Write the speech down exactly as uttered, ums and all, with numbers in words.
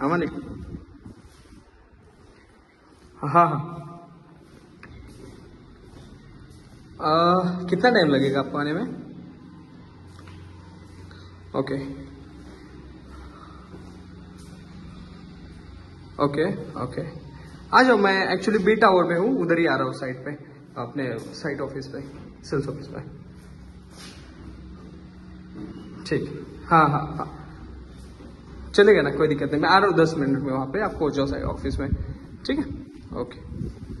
हाँ मालिक, हाँ हाँ। आ, कितना टाइम लगेगा आपको आने में? ओके ओके ओके, आ जाओ। मैं एक्चुअली बी टावर में हूँ, उधर ही आ रहा हूँ साइट पे, अपने साइट ऑफिस पे, सेल्स ऑफिस पे। ठीक, हाँ हाँ हाँ, चलेगा ना, कोई दिक्कत नहीं। मैं आ रहा हूँ दस मिनट में वहाँ पे, आप पहुँच जाओ साइट ऑफिस में, ठीक है? ओके।